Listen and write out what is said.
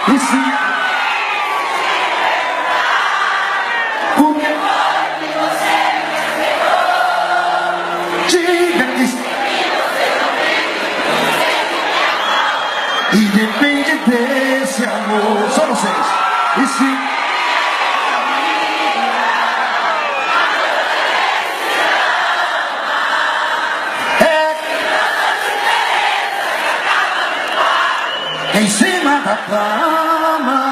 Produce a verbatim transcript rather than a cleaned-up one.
E se porque diga que e depende desse amor. Só vocês. E se em cima da cama.